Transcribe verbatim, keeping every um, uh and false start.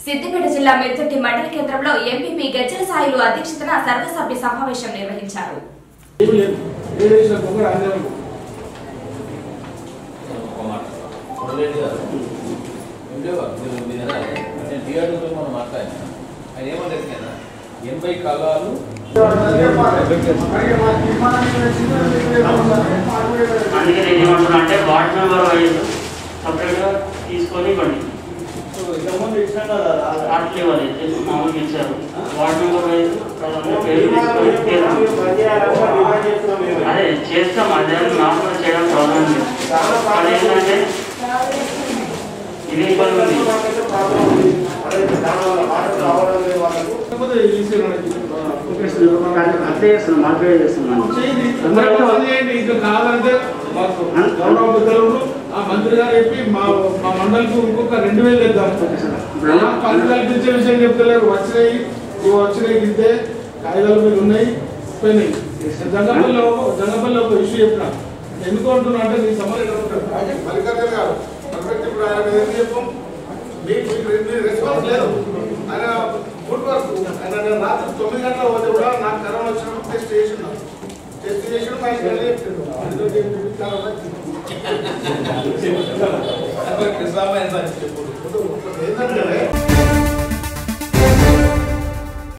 సిద్దిపేట జిల్లా మిర్దొడ్డి మండల కేంద్రంలో ఎంపీపీ గజ్జల సాయిలు అధ్యక్షతన సర్వసభ్య సమావేశం నిర్వహించారు. అంటే వార్డ్ మెంబర్ వైజ్ సపరేట్గా తీసుకొని ఇవ్వండి. అట్లా ఇవ్వాలి, మామూలుగా ఇచ్చారు. వార్డ్ మెంబర్ వైజ్ పేరు తీసుకొని అదే చేస్తాం. అదే నాకు కూడా చేయడం ప్రాబ్లం లేదు. కానీ ఏంటంటే ఇది ఇబ్బంది ఉంది. అదే చేస్తున్నాం, మార్కెట్ చేస్తున్నాం. మంత్రి గారు చెప్పి మా మా మండలికి ఇంకొక రెండు వేలు తెద్దాం పని కల్పించే విషయం చెప్తలేరు. వచ్చినాయి ఇవి వచ్చినాయి గిద్దే కాగితాలు మీరు ఉన్నాయి పోయినాయి. జంగపల్లిలో జంగపల్లిలో ఒక ఇష్యూ చెప్పిన ఎందుకు అంటున్నా అంటే నీ సమస్య మల్లికార్జున గారు పర్ఫెక్ట్. ఇప్పుడు ఆయన ఏం చెప్పాం, మీకు రెస్పాన్స్ లేదు. ఆయన ఫుడ్ వర్క్ ఆయన నేను రాత్రి తొమ్మిది గంటల పోతే కూడా నాకు కరోనా వచ్చినప్పుడు టెస్ట్ చేసినాను. టెస్ట్ చేసినప్పుడు ఆయన చెప్పిండు ఏంటంటే